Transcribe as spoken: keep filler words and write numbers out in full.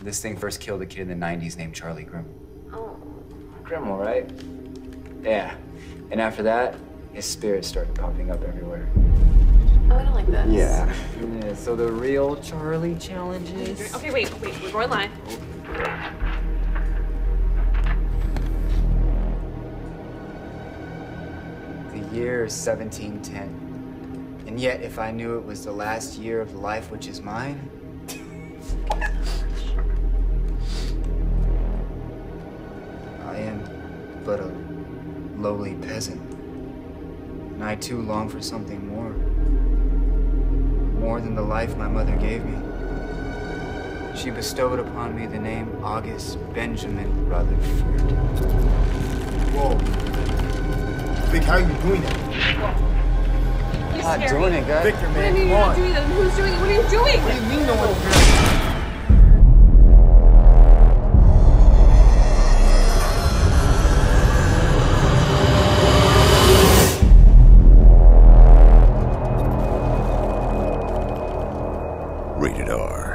This thing first killed a kid in the nineties named Charlie Grimm. Oh. Grimmel, right? Yeah. And after that, his spirit started popping up everywhere. Oh, I don't like this. Yeah. Yeah, so the real Charlie challenges. Okay, wait, wait, we're going live. The year is seventeen ten. And yet, if I knew it was the last year of the life which is mine, I am but a lowly peasant. And I too long for something more. More than the life my mother gave me. She bestowed upon me the name August Benjamin Rutherford. Whoa. Vic, how are you doing that? You I'm not scare doing me. it, guys. Victor, What do you man, mean come you're not on. doing that? Who's doing it? What are you doing? What do you mean no one's here? Rated R.